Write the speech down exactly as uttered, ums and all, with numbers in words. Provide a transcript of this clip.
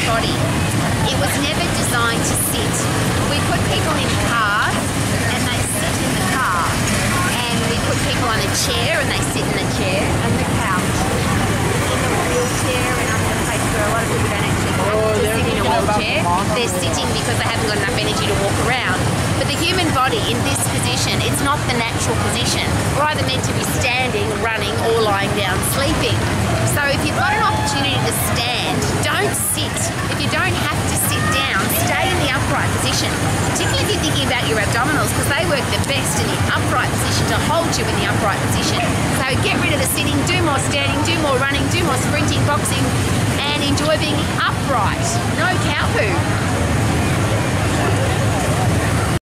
body. It was never designed to sit. We put people in cars and they sit in the car. And we put people on a chair and they sit in the chair and the couch. In the wheelchair, and I'm in a place where a lot of people don't actually have Oh, to there sit in we a go. wheelchair. They're sitting because they haven't got enough energy to walk around. But the human body in this position, it's not the natural position. We're either meant to be standing, running, or lying down, sleeping. So if you've got an opportunity to stand, don't sit. If you don't have to sit down, stay in the upright position. Particularly if you're thinking about your abdominals, because they work the best in the upright position to hold you in the upright position. So get rid of the sitting, do more standing, do more running, do more sprinting, boxing, and enjoy being upright. No cow poo.